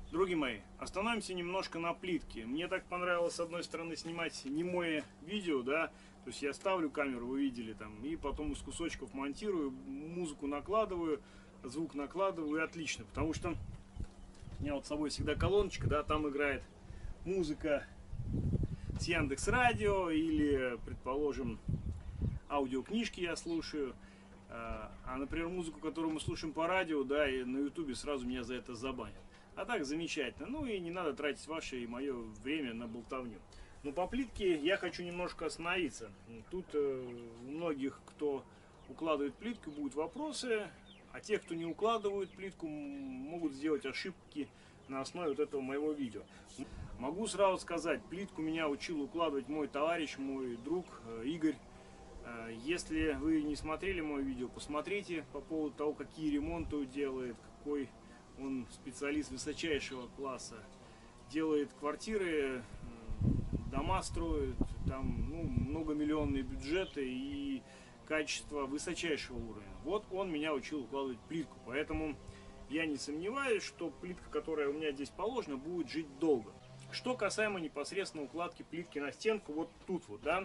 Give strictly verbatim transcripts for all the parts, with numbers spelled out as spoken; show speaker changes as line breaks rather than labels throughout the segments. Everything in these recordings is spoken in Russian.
Друзья мои, остановимся немножко на плитке. Мне так понравилось, с одной стороны, снимать немое видео, да, то есть я ставлю камеру, вы видели, там, и потом из кусочков монтирую, музыку накладываю, звук накладываю, и отлично, потому что у меня вот с собой всегда колоночка, да, там играет музыка с Яндекс.Радио или, предположим, аудиокнижки я слушаю. А, например, музыку, которую мы слушаем по радио, да, и на ютубе сразу меня за это забанят. А так замечательно. Ну и не надо тратить ваше и мое время на болтовню. Но по плитке я хочу немножко остановиться. Тут э, у многих, кто укладывает плитку, будут вопросы, а те, кто не укладывают плитку, могут сделать ошибки на основе вот этого моего видео. Могу сразу сказать, плитку меня учил укладывать мой товарищ, мой друг э, Игорь. Если вы не смотрели мое видео, посмотрите по поводу того, какие ремонты он делает, какой он специалист высочайшего класса. Делает квартиры, дома строит, там ну, многомиллионные бюджеты и качество высочайшего уровня. Вот он меня учил укладывать плитку, поэтому я не сомневаюсь, что плитка, которая у меня здесь положена, будет жить долго. Что касаемо непосредственно укладки плитки на стенку, вот тут вот, да,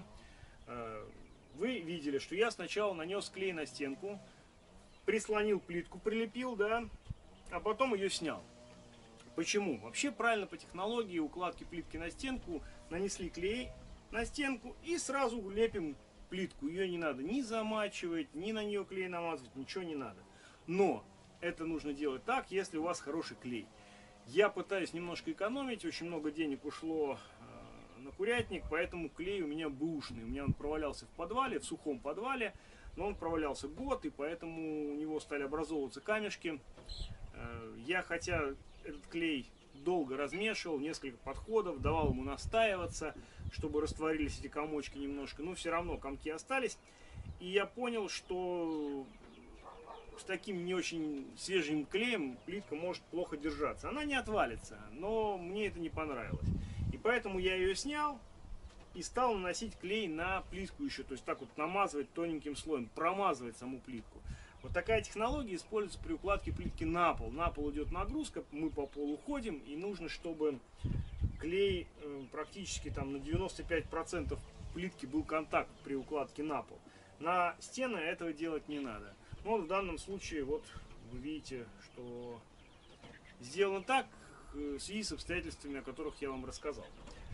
вы видели, что я сначала нанес клей на стенку, прислонил плитку, прилепил, да, а потом ее снял. Почему? Вообще правильно по технологии укладки плитки на стенку нанесли клей на стенку и сразу лепим плитку. Ее не надо ни замачивать, ни на нее клей намазывать, ничего не надо. Но это нужно делать так, если у вас хороший клей. Я пытаюсь немножко экономить, очень много денег ушло на курятник, поэтому клей у меня бэушный. У меня он провалялся в подвале, в сухом подвале, но он провалялся год, и поэтому у него стали образовываться камешки. Я, хотя этот клей долго размешивал, несколько подходов, давал ему настаиваться, чтобы растворились эти комочки немножко, но все равно комки остались. И я понял, что с таким не очень свежим клеем плитка может плохо держаться. Она не отвалится, но мне это не понравилось. И поэтому я ее снял и стал наносить клей на плитку еще. То есть так вот намазывать тоненьким слоем, промазывать саму плитку. Вот такая технология используется при укладке плитки на пол. На пол идет нагрузка, мы по полу ходим, и нужно, чтобы клей практически там на девяносто пять процентов плитки был контакт при укладке на пол. На стены этого делать не надо. Но в данном случае вот вы видите, что сделано так в связи с обстоятельствами, о которых я вам рассказал.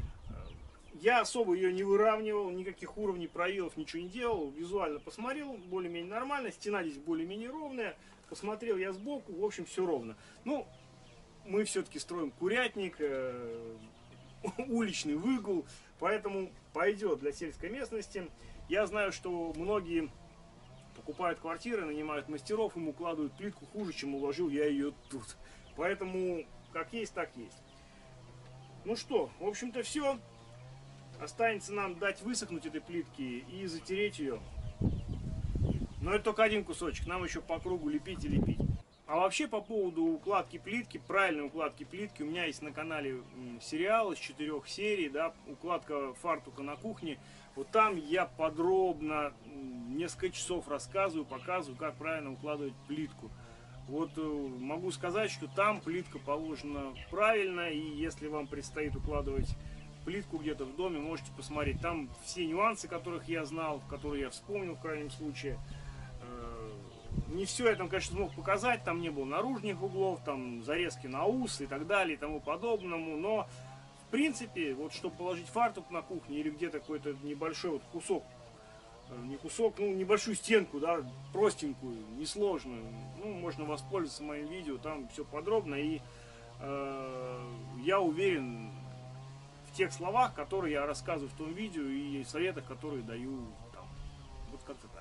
Я особо ее не выравнивал, никаких уровней, проилов, ничего не делал. Визуально посмотрел, более-менее нормально. Стена здесь более-менее ровная. Посмотрел я сбоку, в общем, все ровно. Ну, мы все-таки строим курятник, э, уличный выгул, поэтому пойдет для сельской местности. Я знаю, что многие покупают квартиры, нанимают мастеров, им укладывают плитку хуже, чем уложил я ее тут. Поэтому, как есть, так есть. Ну что, в общем-то, все. Останется нам дать высохнуть этой плитки и затереть ее. Но это только один кусочек, нам еще по кругу лепить и лепить. А вообще по поводу укладки плитки, правильной укладки плитки, у меня есть на канале сериал из четырех серий, да, укладка фартука на кухне. Вот там я подробно несколько часов рассказываю, показываю, как правильно укладывать плитку. Вот могу сказать, что там плитка положена правильно, и если вам предстоит укладывать плитку где-то в доме, можете посмотреть. Там все нюансы, которых я знал, которые я вспомнил в крайнем случае. Не все я там, конечно, смог показать, там не было наружных углов, там зарезки на ус и так далее и тому подобному, но в принципе, вот чтобы положить фартук на кухне или где-то какой-то небольшой вот кусок, не кусок, ну небольшую стенку, да, простенькую, несложную, ну можно воспользоваться моим видео, там все подробно, и э, я уверен в тех словах, которые я рассказываю в том видео, и советах, которые даю там, вот как-то так.